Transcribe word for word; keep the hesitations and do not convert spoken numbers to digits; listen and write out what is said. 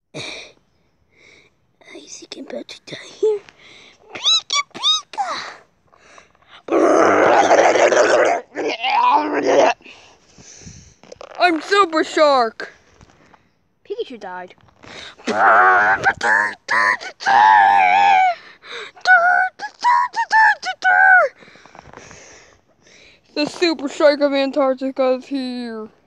I think I'm about to die here. Pika Pika! I'm Super Shark! Pikachu died. The Super Shark of Antarctica is here.